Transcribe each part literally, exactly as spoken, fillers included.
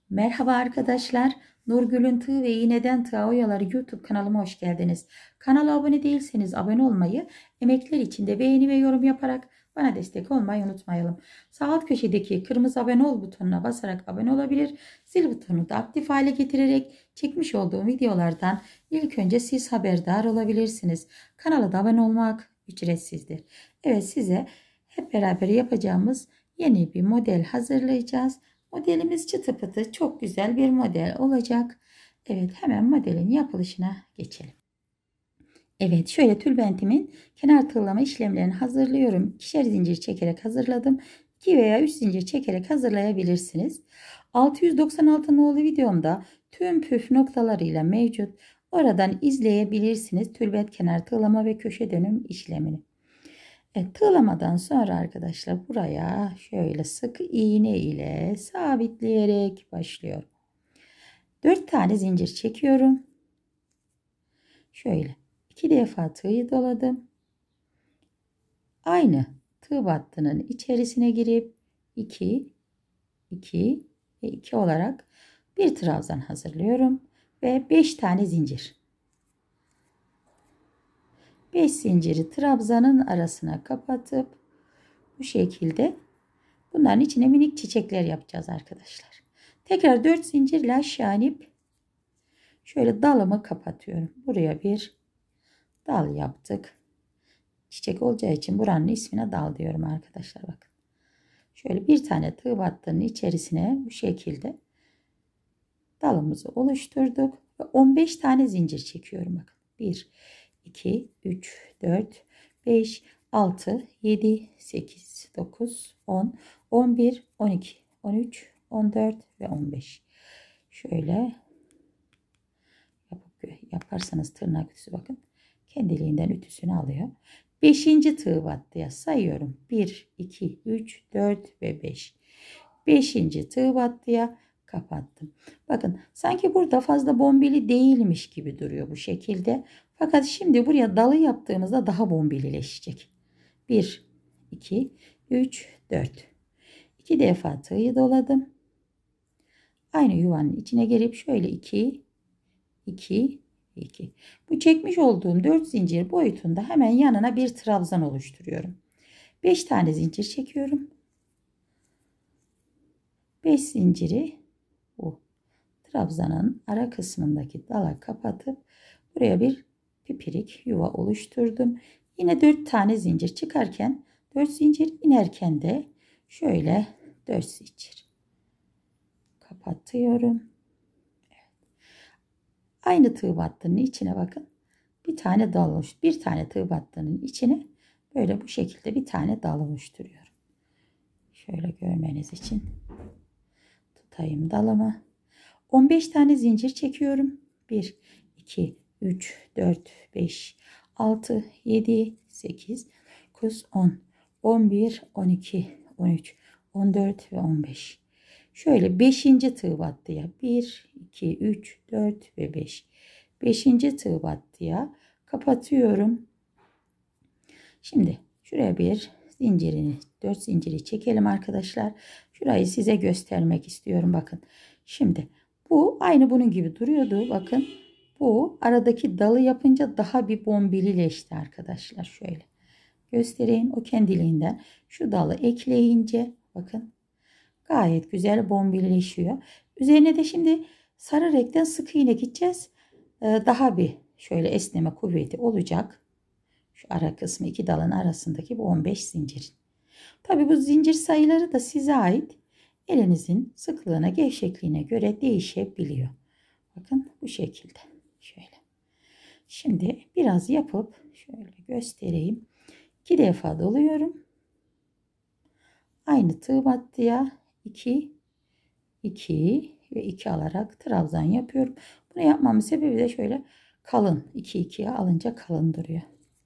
Merhaba arkadaşlar. Nurgül'ün Tığ ve İğneden Tığa Oyaları YouTube kanalıma hoş geldiniz. Kanala abone değilseniz abone olmayı, emekler için de beğeni ve yorum yaparak bana destek olmayı unutmayalım. Sağ alt köşedeki kırmızı abone ol butonuna basarak abone olabilir. Zil butonunu da aktif hale getirerek çekmiş olduğum videolardan ilk önce siz haberdar olabilirsiniz. Kanala da abone olmak ücretsizdir. Evet, size hep beraber yapacağımız yeni bir model hazırlayacağız. Modelimiz çıtı pıtı çok güzel bir model olacak. Evet, hemen modelin yapılışına geçelim. Evet, şöyle tülbentimin kenar tığlama işlemlerini hazırlıyorum. İkişer zincir çekerek hazırladım. iki veya üç zincir çekerek hazırlayabilirsiniz. altı yüz doksan altı nolu videomda tüm püf noktalarıyla mevcut. Oradan izleyebilirsiniz tülbent kenar tığlama ve köşe dönüm işlemini. Evet, tığlamadan sonra arkadaşlar buraya şöyle sık iğne ile sabitleyerek başlıyorum. dört tane zincir çekiyorum. Şöyle iki defa tığı doladım. Aynı tığ battının içerisine girip iki, iki ve iki olarak bir trabzan hazırlıyorum ve beş tane zincir. beş zinciri trabzanın arasına kapatıp bu şekilde bunların içine minik çiçekler yapacağız arkadaşlar. Tekrar dört zincirle aşağı inip şöyle dalımı kapatıyorum. Buraya bir dal yaptık. Çiçek olacağı için buranın ismine dal diyorum arkadaşlar. Bakın. Şöyle bir tane tığ battının içerisine bu şekilde dalımızı oluşturduk. Ve on beş tane zincir çekiyorum. Bakın. bir, iki, üç, dört, beş, altı, yedi, sekiz, dokuz, on, on bir, on iki, on üç, on dört ve on beş. Şöyle yapıp yaparsanız tırnak ütüsü bakın kendiliğinden ütüsünü alıyor. beşinci tığ battıya sayıyorum. bir, iki, üç, dört ve beş. beşinci tığ battıya kapattım. Bakın sanki burada fazla bombili değilmiş gibi duruyor bu şekilde. Fakat şimdi buraya dalı yaptığımızda daha bombilileşecek. bir, iki, üç, dört. iki defa tığı doladım. Aynı yuvanın içine girip şöyle iki, iki, iki. Bu çekmiş olduğum dört zincir boyutunda hemen yanına bir trabzan oluşturuyorum. beş tane zincir çekiyorum. beş zinciri bu trabzanın ara kısmındaki dala kapatıp buraya bir pipirik yuva oluşturdum. Yine dört tane zincir çıkarken dört zincir, inerken de şöyle dört zincir kapatıyorum. Aynı tığ battının içine bakın. Bir tane dal oluştur. Bir tane tığ battının içine böyle bu şekilde bir tane dal oluşturuyorum. Şöyle görmeniz için tutayım dalımı. on beş tane zincir çekiyorum. bir, iki, üç, dört, beş, altı, yedi, sekiz, dokuz, on, on bir, on iki, on üç, on dört ve on beş. Şöyle beşinci tığ battıya bir, iki, üç, dört ve beş. beşinci tığ battıya kapatıyorum. Şimdi şuraya bir zincirini, dört zinciri çekelim arkadaşlar. Şurayı size göstermek istiyorum. Bakın. Şimdi bu aynı bunun gibi duruyordu. Bakın. Bu aradaki dalı yapınca daha bir bombilileşti arkadaşlar. Şöyle göstereyim. O kendiliğinden şu dalı ekleyince bakın gayet güzel bombilileşiyor. Üzerine de şimdi sarı renkten sık iğne gideceğiz. Ee, daha bir şöyle esneme kuvveti olacak. Şu ara kısmı iki dalın arasındaki bu on beş zincir. Tabi bu zincir sayıları da size ait. Elinizin sıklığına, gevşekliğine göre değişebiliyor. Bakın bu şekilde. Şöyle. Şimdi biraz yapıp şöyle göstereyim. iki defa doluyorum. Aynı tığ battıya iki, iki ve iki alarak trabzan yapıyorum. Bunu yapmamın sebebi de şöyle kalın. iki ikiye alınca kalın duruyor.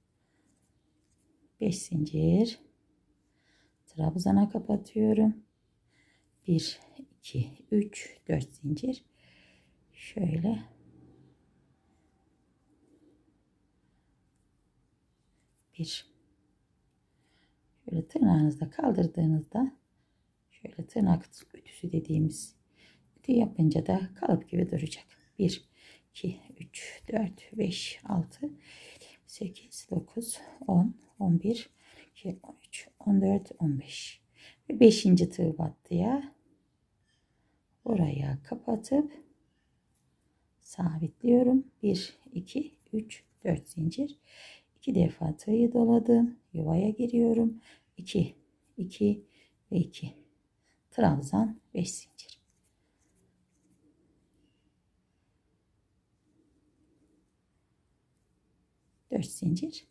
beş zincir. Trabzana kapatıyorum. bir, iki, üç, dört zincir. Şöyle. bir. Şöyle tırnağınızda kaldırdığınızda şöyle tırnak ütüsü dediğimiz Örtü yapınca da kalıp gibi duracak. bir, iki, üç, dört, beş, altı, sekiz, dokuz, on, on bir, on iki, on üç, on dört, on beş. Ve beşinci tığ battıya oraya kapatıp sabitliyorum. bir, iki, üç, dört zincir. iki defa tığı doladım. Yuvaya giriyorum. iki, iki ve iki. Trabzan beş zincir. dört zincir.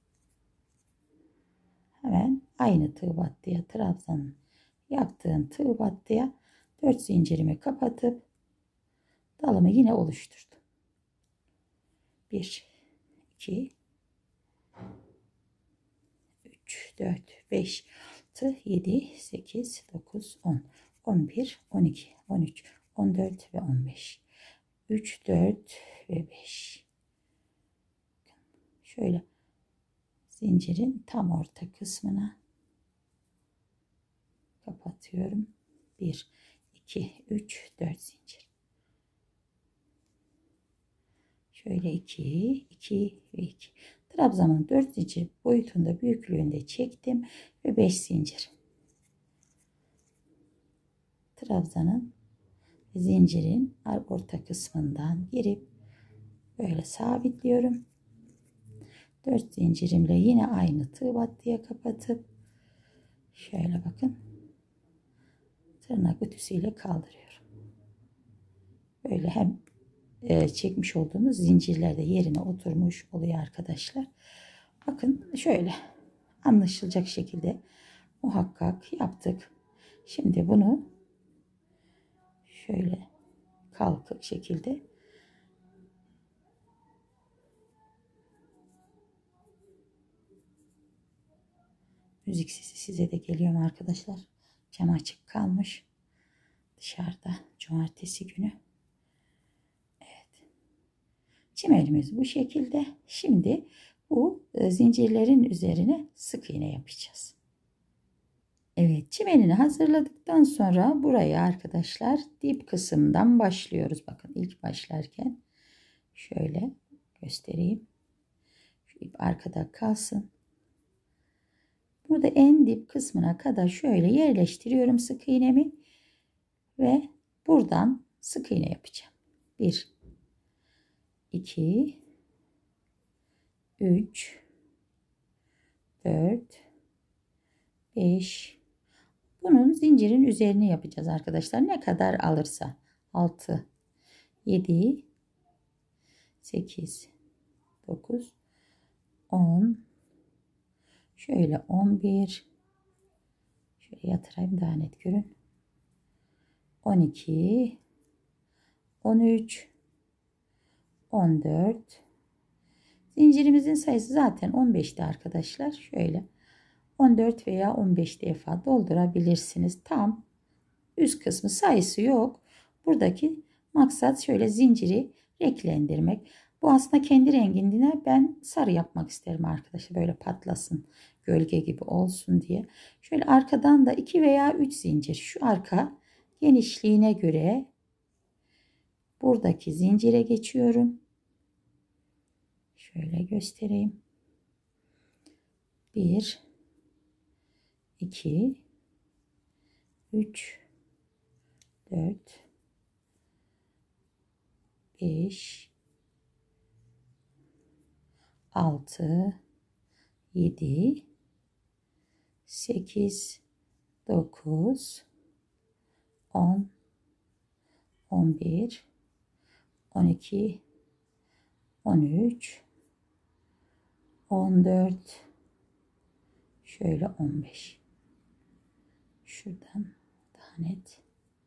Hemen aynı tığ battıya trabzanın yaptığım tığ battıya dört zincirimi kapatıp dalımı yine oluşturdum. bir, iki, üç, dört, beş, altı, yedi, sekiz, dokuz, on, on bir, on iki, on üç, on dört ve on beş. üç, dört ve beş. Şöyle zincirin tam orta kısmına kapatıyorum. bir, iki, üç, dört zincir. Şöyle iki, iki ve iki. Trabzanın dört zincir boyutunda büyüklüğünde çektim ve beş zincir. Trabzanın zincirin orta kısmından girip böyle sabitliyorum. dört zincirimle yine aynı tığ battıya kapatıp şöyle bakın tırnak ütüsüyle kaldırıyorum. Böyle hem e, çekmiş olduğumuz zincirler de yerine oturmuş oluyor arkadaşlar. Bakın şöyle anlaşılacak şekilde muhakkak yaptık. Şimdi bunu şöyle kalkık şekilde müzik sesi size de geliyor mu arkadaşlar? Cam açık kalmış dışarıda cumartesi günü. Evet. Çimelimiz bu şekilde. Şimdi bu zincirlerin üzerine sık iğne yapacağız. Evet, çimenini hazırladıktan sonra buraya arkadaşlar dip kısımdan başlıyoruz. Bakın ilk başlarken şöyle göstereyim. Şu ip arkada kalsın. Burada en dip kısmına kadar şöyle yerleştiriyorum sık iğnemi ve buradan sık iğne yapacağım. bir, iki, üç, dört, beş. Bunun zincirin üzerine yapacağız arkadaşlar. Ne kadar alırsa. altı, yedi, sekiz, dokuz, on. Şöyle on bir. Şöyle yatırayım daha net görün. on iki, on üç, on dört. Zincirimizin sayısı zaten on beşti arkadaşlar. Şöyle on dört veya on beş defa doldurabilirsiniz. Tam üst kısmı sayısı yok. Buradaki maksat şöyle zinciri renklendirmek. Bu aslında kendi rengine ben sarı yapmak isterim arkadaşlar. Böyle patlasın, gölge gibi olsun diye. Şöyle arkadan da iki veya üç zincir şu arka genişliğine göre buradaki zincire geçiyorum. Şöyle göstereyim. bir, iki, üç, dört, beş, altı, yedi, sekiz, dokuz, on, on bir, on iki, on üç, on dört, şöyle on beş. Şuradan daha net.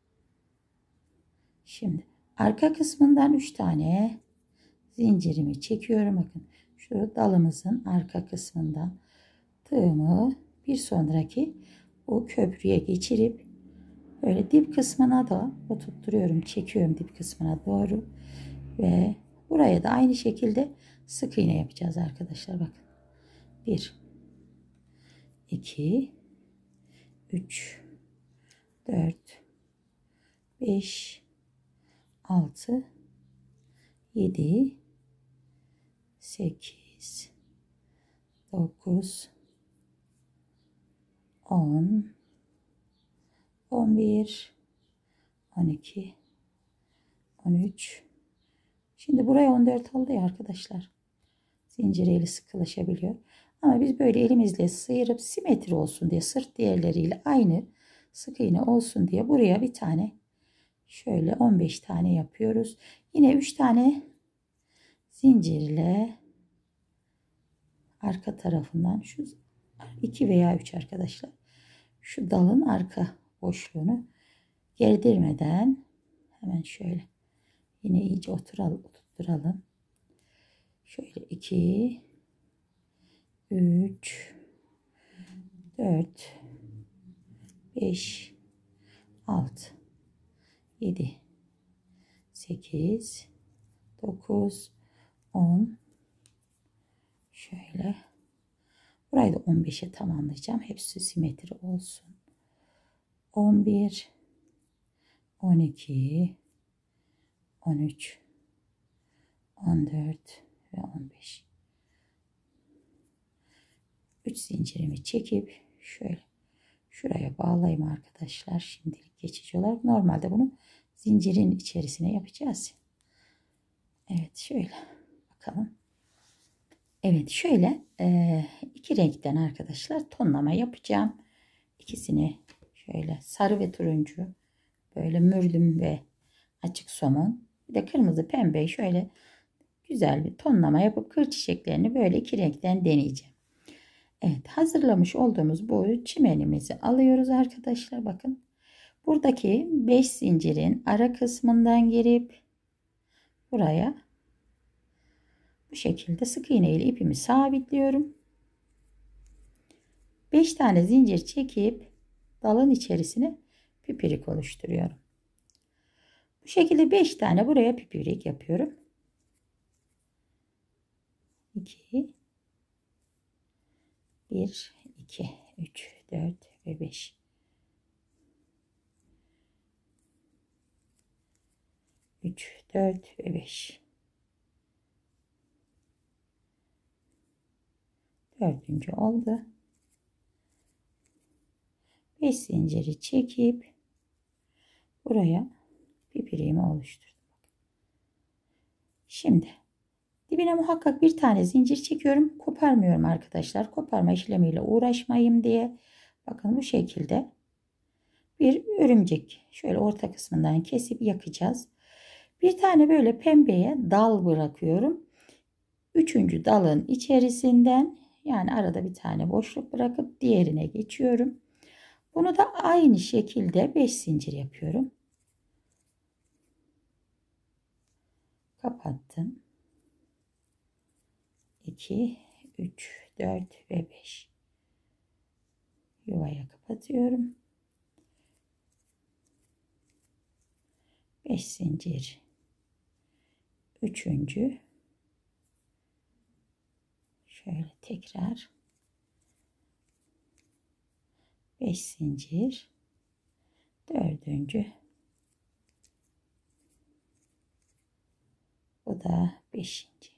Şimdi arka kısmından üç tane zincirimi çekiyorum. Bakın şu dalımızın arka kısmından tığımı bir sonraki o köprüye geçirip böyle dip kısmına da oturtturuyorum. Çekiyorum dip kısmına doğru ve buraya da aynı şekilde sık iğne yapacağız arkadaşlar. Bakın bir, iki, üç, dört, beş, altı, yedi, sekiz, dokuz, on, on bir, on iki, on üç. Şimdi buraya on dört oldu ya arkadaşlar. Zincir eli sıkılaşabiliyor. Ama biz böyle elimizle sıyırıp simetri olsun diye, sırt diğerleriyle aynı sık iğne olsun diye buraya bir tane şöyle on beş tane yapıyoruz. Yine üç tane zincirle arka tarafından şu iki veya üç arkadaşlar, şu dalın arka boşluğunu gerdirmeden hemen şöyle yine iyice oturalım, oturtturalım. Şöyle iki, üç, dört, beş, altı, yedi, sekiz, dokuz, on. Şöyle. Burayı da on beşe tamamlayacağım. Hepsi simetri olsun. on bir, on iki, on üç, on dört ve on beş. üç zincirimi çekip şöyle şuraya bağlayayım arkadaşlar. Şimdilik geçici olarak. Normalde bunu zincirin içerisine yapacağız. Evet, şöyle bakalım. Evet, şöyle e, iki renkten arkadaşlar tonlama yapacağım. İkisini şöyle sarı ve turuncu, böyle mürdüm ve açık somon, bir de kırmızı pembe, şöyle güzel bir tonlama yapıp kır çiçeklerini böyle iki renkten deneyeceğim. Evet, hazırlamış olduğumuz bu çimenimizi alıyoruz arkadaşlar. Bakın, buradaki beş zincirin ara kısmından girip buraya bu şekilde sık iğne ile ipimi sabitliyorum. beş tane zincir çekip dalın içerisine pipirik oluşturuyorum. Bu şekilde beş tane buraya pipirik yapıyorum. iki, bir, iki, üç, dört ve beş. üç, dört ve beş. Dördüncü oldu. beş zinciri çekip buraya pipiriğimi oluşturdum. Şimdi dibine muhakkak bir tane zincir çekiyorum. Koparmıyorum arkadaşlar. Koparma işlemiyle uğraşmayayım diye. Bakın bu şekilde bir örümcek şöyle orta kısmından kesip yakacağız. Bir tane böyle pembeye dal bırakıyorum. Üçüncü dalın içerisinden, yani arada bir tane boşluk bırakıp diğerine geçiyorum. Bunu da aynı şekilde beş zincir yapıyorum. Kapattım. iki, üç, dört ve beş. Yuvaya kapatıyorum. beş zincir. Üçüncü. Şöyle tekrar beş zincir. Dördüncü. Bu da beşinci.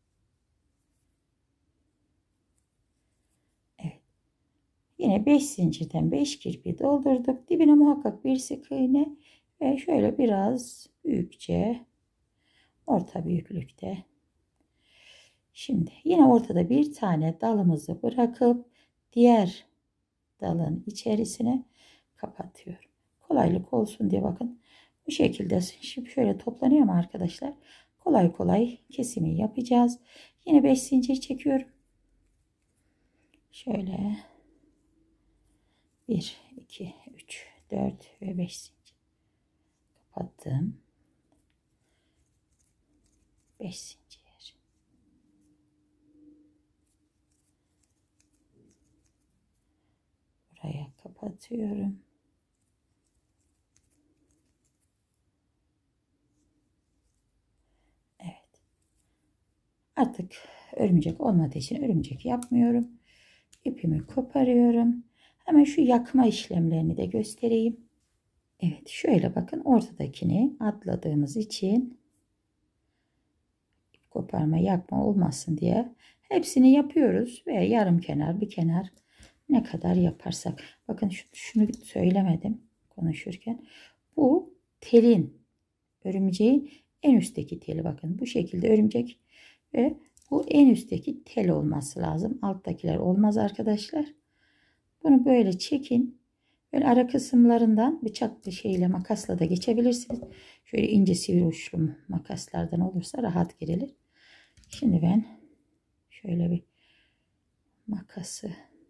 Evet. Yine beş zincirden beş kirpi doldurduk. Dibine muhakkak bir sık iğne ve şöyle biraz büyükçe, orta büyüklükte. Şimdi yine ortada bir tane dalımızı bırakıp diğer dalın içerisine kapatıyorum. Kolaylık olsun diye bakın bu şekilde. Şimdi şöyle toplanıyor mu arkadaşlar? Kolay kolay kesimi yapacağız. Yine beş zincir çekiyorum. Şöyle bir, iki, üç, dört ve beş zincir. Kapattım. beş zincir. Buraya kapatıyorum. Evet. Artık örümcek olmadığı için örümcek yapmıyorum. İpimi koparıyorum. Hemen şu yakma işlemlerini de göstereyim. Evet, şöyle bakın, ortadakini atladığımız için koparma yapma olmasın diye hepsini yapıyoruz ve yarım kenar bir kenar ne kadar yaparsak. Bakın şunu söylemedim konuşurken. Bu telin, örümceğin en üstteki teli, bakın bu şekilde örümcek ve bu en üstteki tel olması lazım. Alttakiler olmaz arkadaşlar. Bunu böyle çekin. Böyle ara kısımlarından bıçaklı şeyle, makasla da geçebilirsiniz. Şöyle ince sivri uçlu makaslardan olursa rahat girilir. Şimdi ben şöyle bir makası,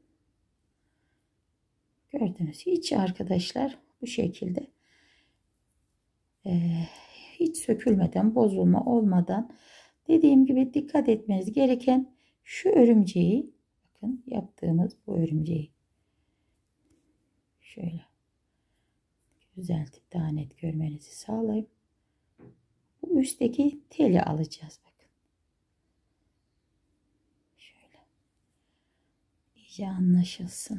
gördünüz hiç arkadaşlar, bu şekilde ee, hiç sökülmeden, bozulma olmadan, dediğim gibi dikkat etmeniz gereken şu örümceği, bakın yaptığımız bu örümceği şöyle düzeltip daha net görmenizi sağlayayım. Bu üstteki teli alacağız, bakın şöyle iyice anlaşılsın.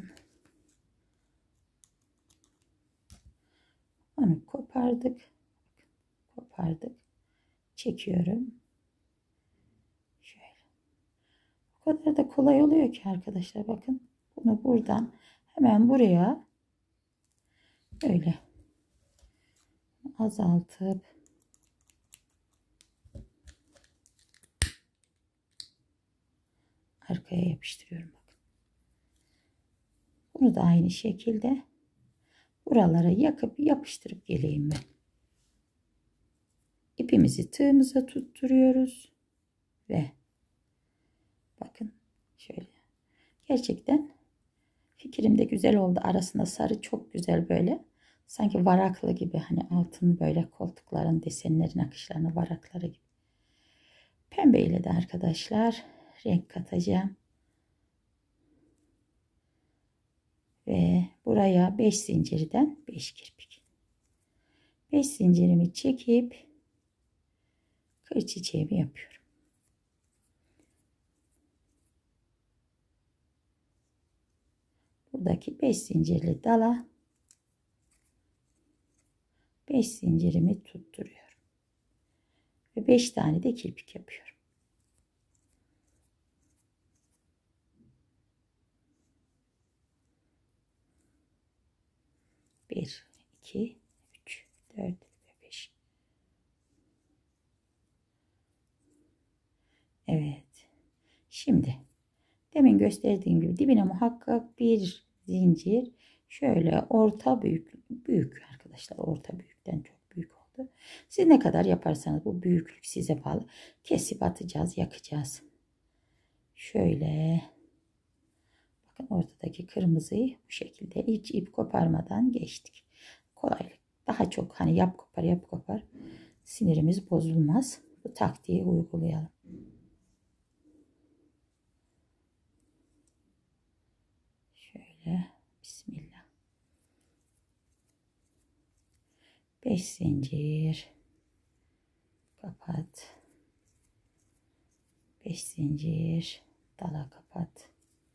Onu kopardık. Kopardık. Çekiyorum. Şöyle. O kadar da kolay oluyor ki arkadaşlar, bakın. Bunu buradan hemen buraya böyle azaltıp arkaya yapıştırıyorum, bakın. Bunu da aynı şekilde buralara yakıp yapıştırıp geleyim ben. İpimizi tığımıza tutturuyoruz ve bakın şöyle, gerçekten fikrim de güzel oldu. Arasında sarı çok güzel, böyle sanki varaklı gibi, hani altın böyle koltukların desenlerin akışlarını varakları gibi. Pembe ile de arkadaşlar renk katacağım ve buraya beş zincirden beş kirpik, beş zincirimi çekip kır çiçeğimi yapıyorum. Buradaki beş zincirli dala beş zincirimi tutturuyorum ve beş tane de kirpik yapıyorum. bir, iki, üç, dört ve beş. Evet. Şimdi demin gösterdiğim gibi dibine muhakkak bir zincir, şöyle orta büyük, büyük arkadaşlar, orta büyükten çok büyük oldu. Siz ne kadar yaparsanız, bu büyüklük size bağlı. Kesip atacağız, yakacağız. Şöyle bakın, ortadaki kırmızıyı bu şekilde hiç ip koparmadan geçtik. Kolaylık. Daha çok hani yap kopar yap kopar, sinirimiz bozulmaz. Bu taktiği uygulayalım. Şöyle bismillah. beş zincir kapat, beş zincir dala kapat,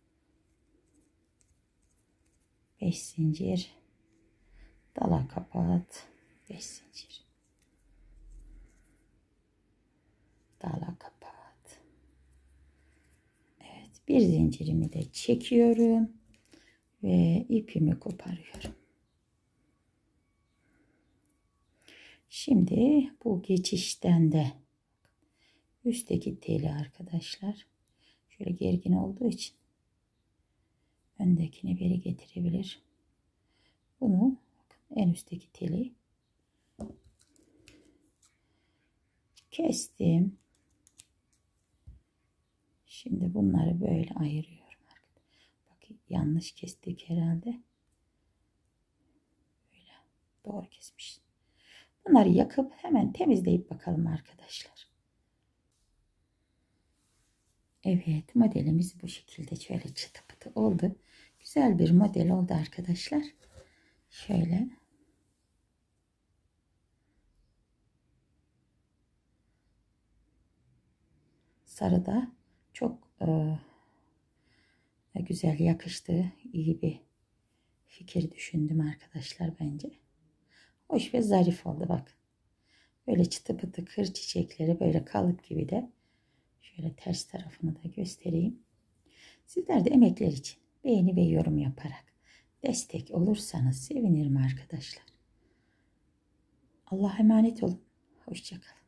beş zincir dala kapat, beş zincir dala kapat. Evet, bir zincirimi de çekiyorum ve ipimi koparıyorum. Şimdi bu geçişten de üstteki teli arkadaşlar şöyle gergin olduğu için öndekini beri getirebilir. Bunu en üstteki teli kestim. Şimdi bunları böyle ayırıyorum. Bakın yanlış kestik herhalde. Böyle doğru kesmiş. Bunları yakıp hemen temizleyip bakalım arkadaşlar. Evet, modelimiz bu şekilde şöyle çıtı pıtı oldu. Güzel bir model oldu arkadaşlar. Şöyle. Sarı da çok e, güzel yakıştı. İyi bir fikir düşündüm arkadaşlar bence. hoş ve zarif oldu bak. Böyle çıtı pıtı kır çiçekleri böyle kalıp gibi de şöyle ters tarafını da göstereyim. Sizler de emekler için beğeni ve yorum yaparak destek olursanız sevinirim arkadaşlar. Allah'a emanet olun. Hoşça kalın.